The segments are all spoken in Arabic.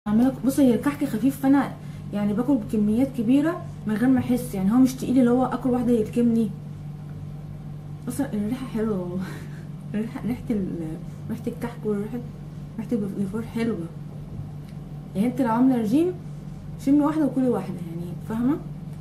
اعملك بصي، هي الكحك خفيف، فانا يعني باكل بكميات كبيره من غير ما احس، يعني هو مش تقيل اللي هو اكل واحده يلكمني. اصلا الريحه حلوه والله. ريحه الكحك ريحه البيفور حلوه. يعني انت لو عامله رجيم شمي واحده وكلي واحده، يعني فاهمه.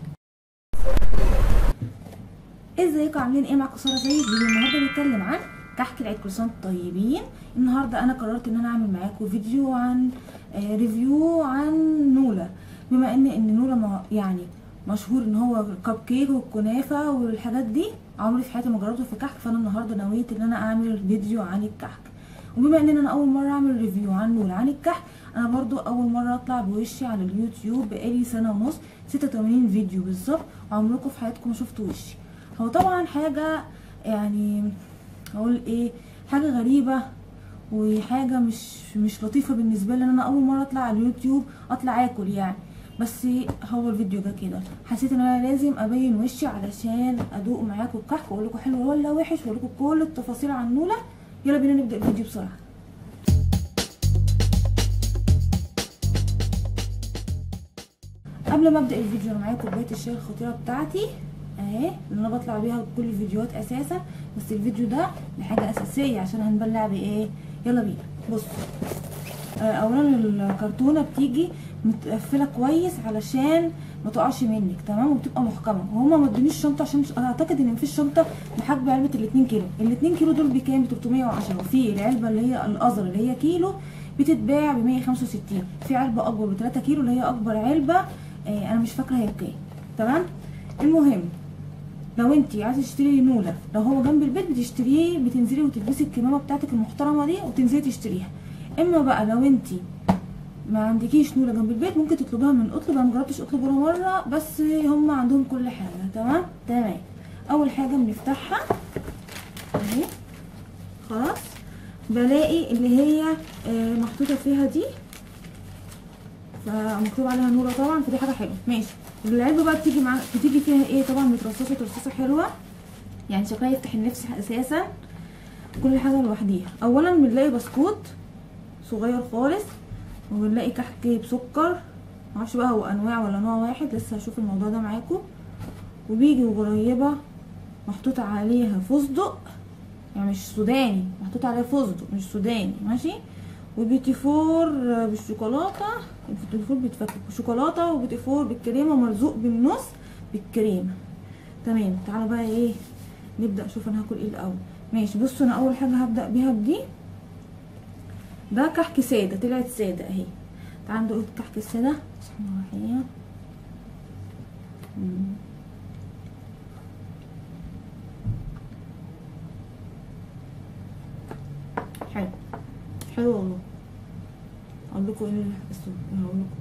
ازيكم عاملين ايه؟ معاكم ساره سيد. فيديو النهارده بيتكلم عن كحك العيد. كل سنه وانتم طيبين. النهارده انا قررت ان انا اعمل معاكم فيديو عن ريفيو عن نولا. بما ان نولا يعني مشهور ان هو كب كيك والكنافه والحاجات دي، عمري في حياتي ما جربته في كحك، فانا النهارده نويت ان انا اعمل فيديو عن الكحك. وبما ان انا اول مره اعمل ريفيو عن نولا عن الكحك، انا برضو اول مره اطلع بوشي على اليوتيوب. بقالي سنه ونص 86 فيديو بالظبط، عمركم في حياتكم ما شفتوا وشي. هو طبعا حاجه يعني اقول ايه، حاجه غريبه وحاجه مش لطيفه بالنسبه لي ان انا اول مره اطلع على اليوتيوب اطلع اكل يعني. بس هو الفيديو ده كده حسيت ان انا لازم ابين وشي علشان ادوق معاكم الكحك واقول لكم حلو ولا وحش، واقول لكم كل التفاصيل عن نولا. يلا بينا نبدا الفيديو بسرعه. قبل ما ابدا الفيديو انا معايا كوبايه الشاي الخطيره بتاعتي اهي، اللي انا بطلع بيها كل الفيديوهات اساسا، بس الفيديو ده حاجه اساسيه عشان هنبلع بايه. يلا بينا. بصوا، اولا الكرتونه بتيجي متقفله كويس علشان ما تقعش منك، تمام، وبتبقى محكمه. وهما ما ادونيش شنطه عشان انا اعتقد ان مفيش شنطه بحجم علبه ال2 كيلو. ال2 كيلو دول بكام؟ ب 310. وفي العلبه اللي هي الازر اللي هي كيلو بتتباع ب 165. في علبه اكبر ب 3 كيلو اللي هي اكبر علبه، انا مش فاكره هي بكام. تمام. المهم، لو انت عايزه تشتري نولا لو هو جنب البيت بتشتريه، بتنزلي وتلبسي الكمامه بتاعتك المحترمه دي وتنزلي تشتريها. اما بقى لو انت ما عندكيش نولا جنب البيت ممكن تطلبها من اطلب. انا مجربتش اطلب ولا مره، بس هم عندهم كل حاجه. تمام. اول حاجه بنفتحها اهي، خلاص، بلاقي اللي هي محطوطه فيها دي، فمكتوب عليها نولا طبعا، فدي حاجه حلوه. ماشي. العلبه بقى بتيجي فيها ايه؟ طبعا مترصصه ترصيصه حلوه، يعني شكلها يفتح النفس اساسا. كل حاجه لوحديها. اولا بنلاقي بسكوت صغير خالص، وبنلاقي كحك بسكر، معرفش بقى هو انواع ولا نوع واحد، لسه هشوف الموضوع ده معاكم. وبيجي وقريبه محطوط عليها فستق، يعني مش سوداني، محطوط عليها فستق مش سوداني، ماشي. وبيتي فور بالشوكولاته، البيتي فور بيتفك بالشوكولاته، وبيتي فور بالكريمه مرزوق بالنص بالكريمه. تمام. تعالوا بقى ايه نبدا. اشوف انا هاكل ايه الاول. ماشي. بصوا، انا اول حاجه هبدا بيها بدي، ده كحك ساده، طلعت ساده اهي. تعالوا ندوق الكحك الساده. بسم الله الرحمن الرحيم. حلو حلو والله. اقول لكم ايه هقول لكم.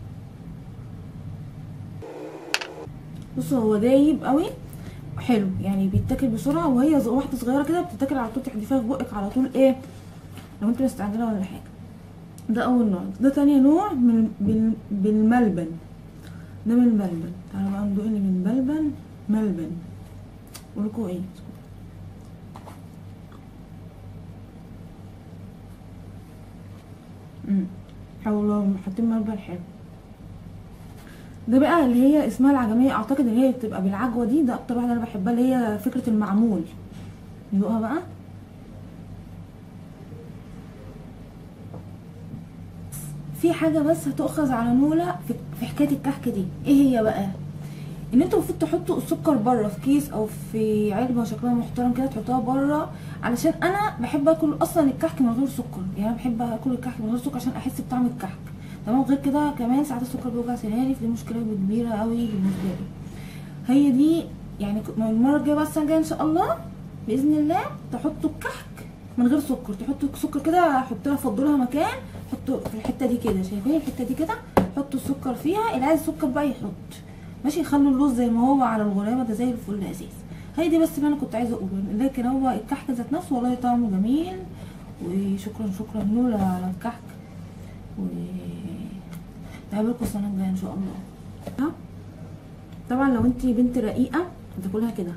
بصوا، هو دايب قوي، حلو، يعني بيتاكل بسرعه، وهي واحده صغيره كده بتتاكل على طول، تحدفيها في بقك على طول ايه لو انت مستعجله ولا حاجه. ده اول نوع. ده تاني نوع بالملبن. ده من الملبن. تعالوا بقى ندوق اللي من ملبن. اقول لكم ايه. حلو والله، حاطين ملبن حلو. ده بقى اللي هي اسمها العجميه، اعتقد اللي هي بتبقى بالعجوه دي. ده اكتر واحده انا بحبها، اللي هي فكره المعمول. ندوقها بقى. في حاجه بس هتؤخذ على نولا في حكايه الكحك دي. ايه هي بقى؟ ان انتوا المفروض تحطوا السكر بره في كيس او في علبه شكلها محترم كده، تحطوها بره، علشان انا بحب اكل اصلا الكحك من غير سكر. يعني انا بحب اكل الكحك من غير سكر عشان احس بطعم الكحك. تمام. غير كده كمان ساعات السكر بيوجع سناني، فدي مشكله كبيره قوي بالنسبه لي. هي دي يعني المره الجايه بقى، السنه الجايه ان شاء الله باذن الله، تحطوا الكحك من غير سكر. تحطوا سكر كده، حطوها، فضلوها مكان، حطوا في الحته دي كده، شايفين الحته دي كده، حطوا السكر فيها. اللي عايز سكر بقى يحط، ماشي. خلوا اللوز زي ما هو على الغلابه، ده زي الفل اساسا. هي دي بس اللي انا كنت عايزه اقوله. لكن هو الكحك ذات نفسه والله طعمه جميل. وشكرا نولا على الكحك. و نقابلكم السنه الجايه ان شاء الله. طبعا لو انتي بنت رقيقه هتاكلها كده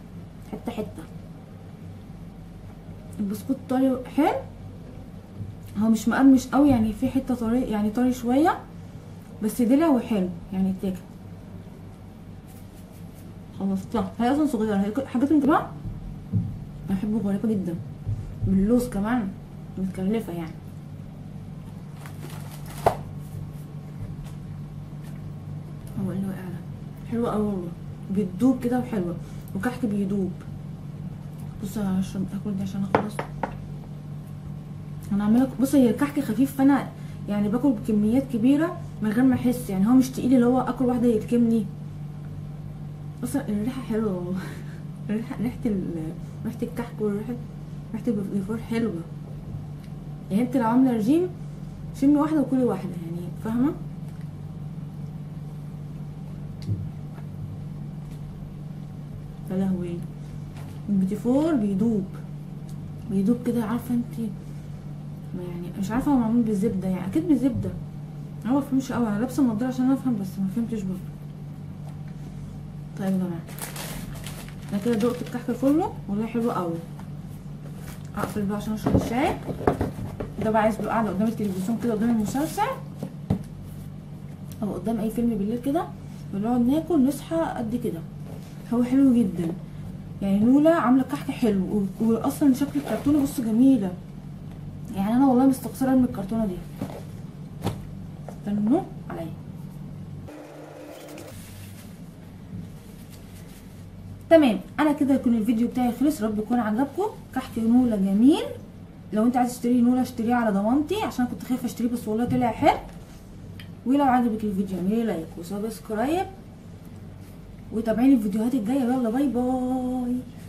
حته حته. البسكوت طري حلو، هو مش مقرمش قوي يعني، في حته طري يعني طري شويه، بس دلع وحلو يعني يتاكل. خلصتها. هي اصلا صغيره، هي حاجات من كده بحبه، غريبه جدا، باللوز كمان متكلفه يعني. هو اللي وقع ده حلوه قوي والله، بتدوب كده وحلوه، وكحك بيدوب. بص هشرب اكل دي عشان اخلص. انا عامله بص، هي الكحك خفيف، فانا يعني باكل بكميات كبيره من غير ما احس يعني، هو مش تقيل اللي هو اكل واحده يلكمني. اصلا الريحه حلوه والله. ريحه الكحك وريحه البيفور حلوه يعني. انت لو عامله رجيم شمي واحده وكلي واحده يعني، فاهمه؟ يا لهوي، البيتيفور بيدوب كده، عارفه انت يعني. مش عارفه هو معمول بالزبده يعني، اكيد بالزبده. انا مفهمش قوي، انا لابسه النضاره عشان افهم بس ما فهمتش برضه. طيب يا جماعه، انا كده دقت الكحك كله والله حلو قوي. اقفل بقى عشان اشرب الشاي. ده بقى عايز قاعده قدام التلفزيون كده، قدام المسلسل او قدام اي فيلم بالليل كده، ونقعد ناكل نصحى قد كده. هو حلو جدا يعني. نولا عامله كحك حلو، واصلا شكل الكرتونه بص جميله يعني. انا والله مستخسره من الكرتونه دي. استنوا عليا. تمام، انا كده يكون الفيديو بتاعي خلص. رب يكون عجبكم. كحك نولا جميل، لو انت عايز تشتري نولا اشتريه على ضمانتي، عشان كنت خايفه اشتريه بس والله طلع حلو. ولو عجبك الفيديو اعملي لايك وسبسكرايب، وتابعيني الفيديوهات الجايه. يلا باي باي.